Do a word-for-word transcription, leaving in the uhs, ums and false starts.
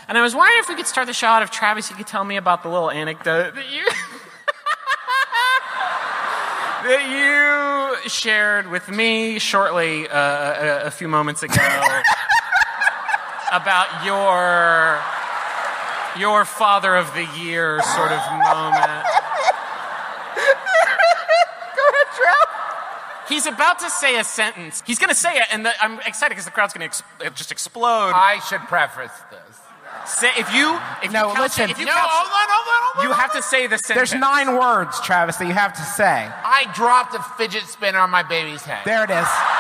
And I was wondering if we could start the show out if Travis, you could tell me about the little anecdote that you that you shared with me shortly uh, a, a few moments ago about your your Father of the Year sort of moment. Go ahead, Trav. He's about to say a sentence. He's going to say it, and the, I'm excited because the crowd's going to ex- just explode. I should preface this. Say, if you, if No, you couch listen. it, if you No, couch, hold on, hold on, hold on. you have to say the sentence. There's nine words, Travis, that you have to say. I dropped a fidget spinner on my baby's head. There it is.